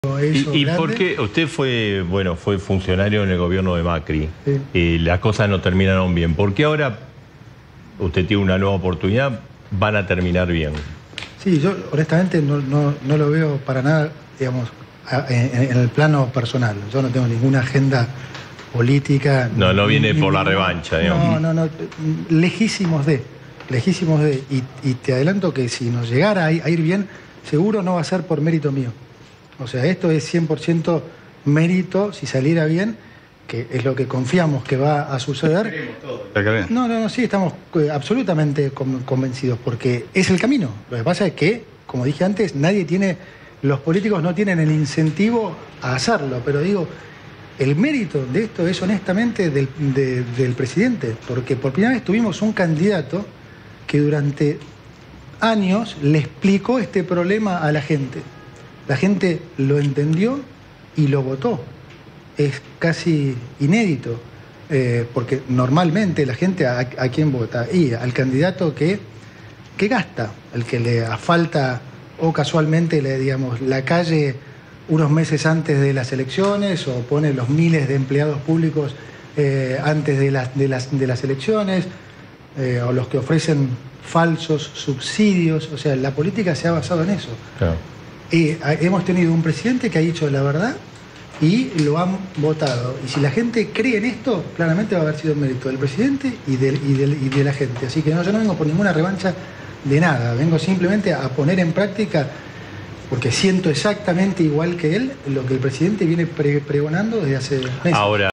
¿Y por qué? Usted fue funcionario en el gobierno de Macri, sí. Y las cosas no terminaron bien. ¿Por qué ahora usted tiene una nueva oportunidad, van a terminar bien? Sí, yo honestamente no lo veo para nada, digamos, en el plano personal. Yo no tengo ninguna agenda política. No viene por la revancha, digamos. No, lejísimos de. Y te adelanto que si nos llegara a ir bien, seguro no va a ser por mérito mío. O sea, esto es 100% mérito, si saliera bien, que es lo que confiamos que va a suceder. No, sí, estamos absolutamente convencidos, porque es el camino. Lo que pasa es que, como dije antes, los políticos no tienen el incentivo a hacerlo, pero digo, el mérito de esto es honestamente del presidente, porque por primera vez tuvimos un candidato que durante años le explicó este problema a la gente. La gente lo entendió y lo votó. Es casi inédito, porque normalmente la gente ¿a quién vota? Y al candidato que gasta, el que le asfalta o casualmente la calle unos meses antes de las elecciones, o pone los miles de empleados públicos antes de las elecciones, o los que ofrecen falsos subsidios. O sea, la política se ha basado en eso. Claro. Hemos tenido un presidente que ha dicho la verdad y lo han votado. Y si la gente cree en esto, claramente va a haber sido mérito del presidente y de la gente. Así que yo no vengo por ninguna revancha de nada. Vengo simplemente a poner en práctica, porque siento exactamente igual que él, lo que el presidente viene pregonando desde hace meses. Ahora,